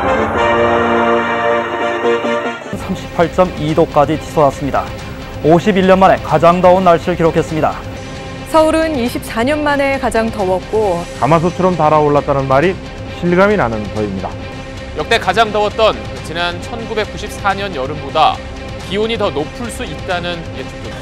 38.2도까지 치솟았습니다. 51년 만에 가장 더운 날씨를 기록했습니다. 서울은 24년 만에 가장 더웠고 가마솥처럼 달아올랐다는 말이 실감이 나는 더위입니다. 역대 가장 더웠던 지난 1994년 여름보다 기온이 더 높을 수 있다는 예측도.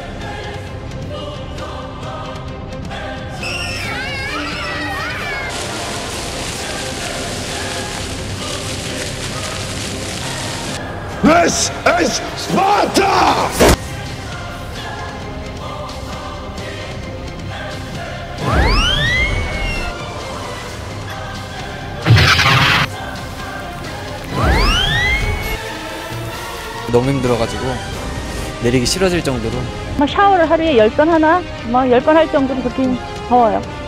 This is Sparta! 너무 힘들어가지고 내리기 싫어질 정도로 샤워를 하루에 10번 하나? 10번 할 정도로 그렇게 더워요.